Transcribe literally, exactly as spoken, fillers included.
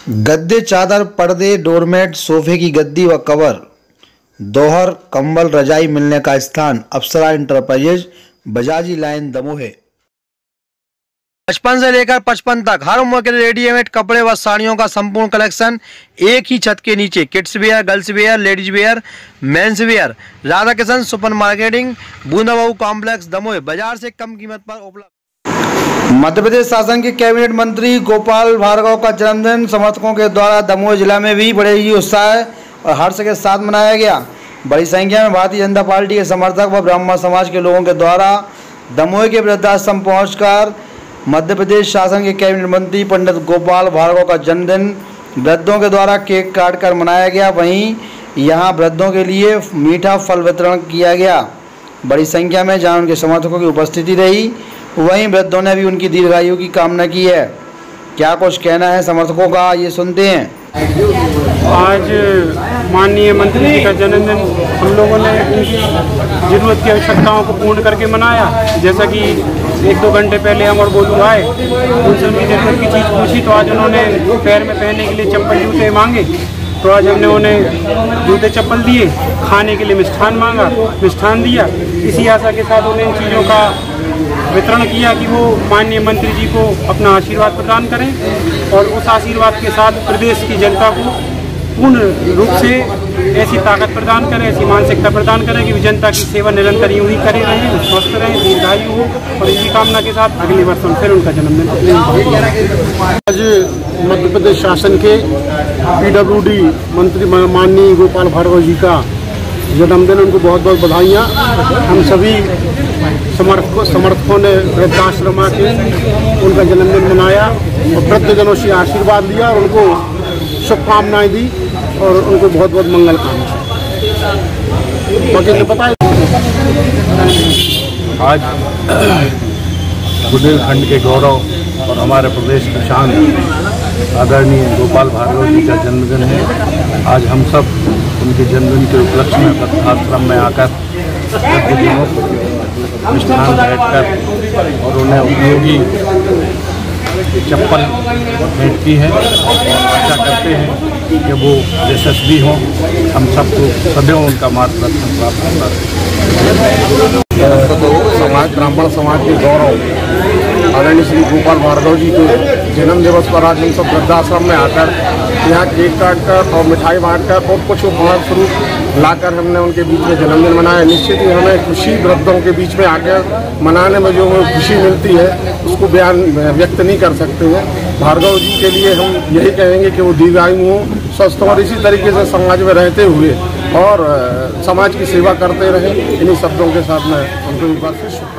गद्दे, चादर, पर्दे, डोरमेट, सोफे की गद्दी व कवर, दोहर, कंबल, रजाई मिलने का स्थान अप्सरा इंटरप्राइजेज, बजाजी लाइन, दमोह। बचपन से लेकर पचपन तक हर उम्र के रेडीमेड कपड़े व साड़ियों का संपूर्ण कलेक्शन एक ही छत के नीचे। Kids wear, girls wear, ladies wear, mens wear. Radha Kishan super marketing, बूंदाबाऊ कॉम्प्लेक्स, दमोह। बाजार से कम कीमत पर उपलब्ध। मध्य प्रदेश शासन के कैबिनेट मंत्री गोपाल भार्गव का जन्मदिन समर्थकों के द्वारा दमोह जिला में भी बड़े ही उत्साह और हर्ष के साथ मनाया गया। बड़ी संख्या में भारतीय जनता पार्टी के समर्थक व ब्राह्मण समाज के लोगों के द्वारा दमोह के वृद्धाश्रम पहुंचकर मध्य प्रदेश शासन के कैबिनेट मंत्री पंडित गोपाल भार्गव का जन्मदिन वृद्धों के द्वारा केक काट कर मनाया गया। वहीं यहां वृद्धों के लिए मीठा फल वितरण किया गया। बड़ी संख्या में जहां उनके समर्थकों की उपस्थिति रही, वहीं वृद्धों ने भी उनकी दीर्घायु की कामना की है। क्या कुछ कहना है समर्थकों का, ये सुनते हैं। आज माननीय मंत्री जी का जन्मदिन हम लोगों ने जरूरत की आवश्यकताओं को पूर्ण करके मनाया। जैसा कि एक दो घंटे पहले हम और बोलू आए, उनसे उनकी जरूरत की चीज़ पूछी तो आज उन्होंने पैर में पहनने के लिए चप्पल जूते मांगे, तो आज हमने उन्हें जूते चप्पल दिए। खाने के लिए मिष्ठान मांगा, मिष्ठान दिया। इसी आशा के साथ उन्हें इन चीज़ों का वितरण किया कि वो माननीय मंत्री जी को अपना आशीर्वाद प्रदान करें और उस आशीर्वाद के साथ प्रदेश की जनता को पूर्ण रूप से ऐसी ताकत प्रदान करें, ऐसी मानसिकता प्रदान करें कि जनता की सेवा निरंतर यूँ ही करे रहें, स्वस्थ रहें, दीर्घायु हो। और इसी कामना के साथ अगले वर्ष हम फिर उनका जन्मदिन। आज मध्य प्रदेश शासन के पीडब्ल्यूडी मंत्री माननीय गोपाल भार्गव जी का जन्मदिन, उनको बहुत बहुत बधाइयाँ। हम सभी समर्थकों समर्थकों ने वृद्धाश्रम के उनका जन्मदिन मनाया और वृद्धजनों से आशीर्वाद लिया और उनको शुभकामनाएं दी और उनको बहुत बहुत मंगल कामना। बाकी ने बताया आज बुंदेलखंड के गौरव और हमारे प्रदेश की शान आदरणीय गोपाल भार्गव जी का जन्मदिन है। आज हम सब उनके जन्मदिन के उपलक्ष्य में वृद्धाश्रम में आकर मिष्ठान बैठकर और उन्हें उपयोगी चप्पल भेंट की है। आशा करते हैं कि वो यशस्वी हों, हम सबको सदैव उनका मार्गदर्शन प्राप्त होता है। समाज ब्राह्मण समाज के गौरव आदरणीय श्री गोपाल भार्गव जी के जन्म दिवस पर आज हम सब वृद्धाश्रम में आकर यहाँ केक काट कर और मिठाई बांट कर और कुछ उपहार स्वरूप लाकर हमने उनके बीच में जन्मदिन मनाया। निश्चित ही हमें खुशी वृद्धों के बीच में आकर मनाने में जो हमें खुशी मिलती है उसको बयान व्यक्त नहीं कर सकते हैं। भार्गव जी के लिए हम यही कहेंगे कि वो दीर्घायु हों, स्वस्थ और इसी तरीके से समाज में रहते हुए और समाज की सेवा करते रहें। इन्हीं शब्दों के साथ मैं उनको एक बार फिर